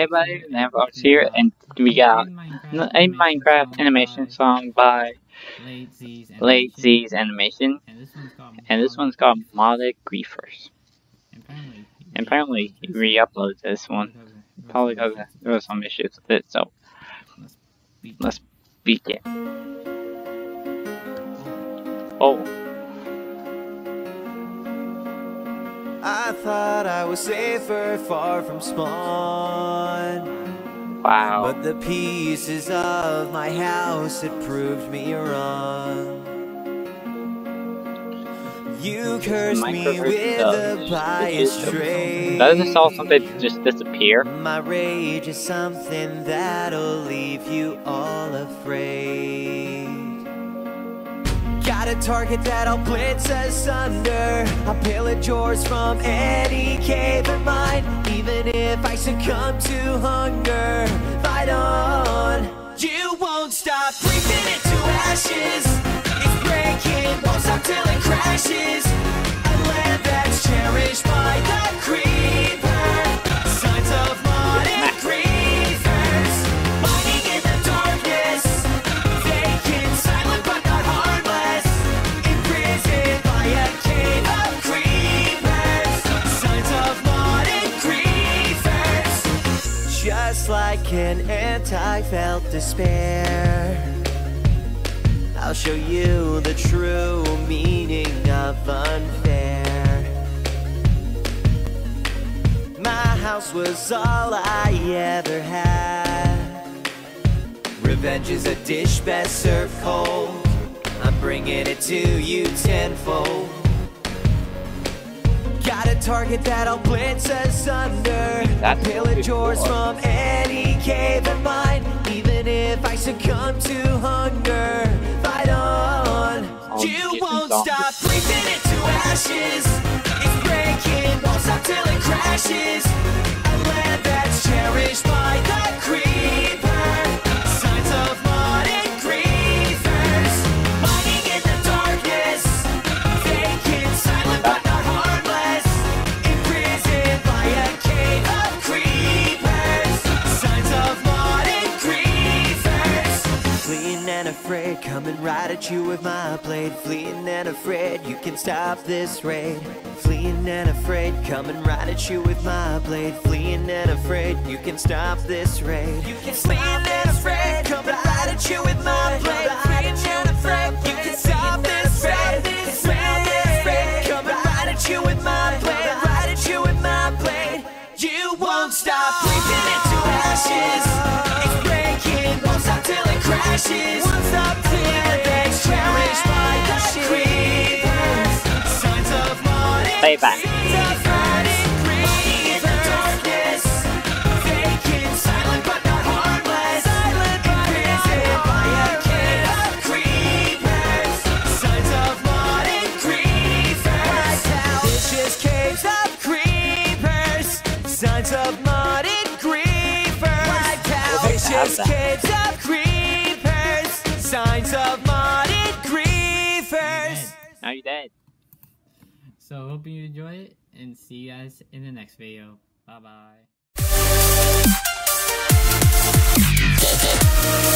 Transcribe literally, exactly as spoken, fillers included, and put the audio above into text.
everybody, Lambox here, and we got a Minecraft animation song by Late Z's Animation, and this one's called Modded Griefers. And apparently he re-uploaded this one, probably because there were some issues with it, so let's begin. Oh. I thought I was safer far from spawn. Wow. But the pieces of my house had proved me wrong. You cursed me with a biased trait. Doesn't all something just disappear? My rage is something that'll leave you all afraid. Got a target that'll blitz asunder. I'll pillage yours from any cave of mine. Even if I succumb to hunger, fight on. You won't stop breathing into ashes. It's breaking, won't stop till it crashes. A land that's cherished by the creeper. Signs of modded griefers. Mining in the darkness. Vacant, silent but not harmless. Imprisoned by a cave of creepers. Signs of modded griefers. Just like an ant I felt despair. I'll show you the true meaning of unfair. My house was all I ever had. Revenge is a dish best served cold. I'm bringing it to you tenfold. Got a target that'll blitz asunder. I'll pillage yours from any cave of mine. Even if I succumb to hunger, fight on. You won't stop breathing into ashes. It's breaking, won't stop till it crashes. A land that's cherished by the creeper. Signs of modded griefers. Mining in the darkness. Vacant, silent but not harmless. Imprisoned by a cave of creepers. Signs of modded griefers. Fleeing and afraid, coming right at you with my blade. Fleeing and afraid, you can stop this raid. Fleeing and afraid, coming right at you with my blade. Fleeing and afraid, you can stop this raid. You can fleeing and afraid, coming right at you with my blade. Fleeing and afraid, you can stop this raid. Fleeing and afraid, coming right at you with my blade. Right at you with my blade. You won't stop breathing into ashes. It's breaking, won't stop till it crashes. Won't stop till it's cherished by the creepers. Signs of modded Playback. Signs of modded griefers. Vicious caves of creepers. Signs of modded griefers. Now you're dead. So hope you enjoy it and see you guys in the next video. Bye bye.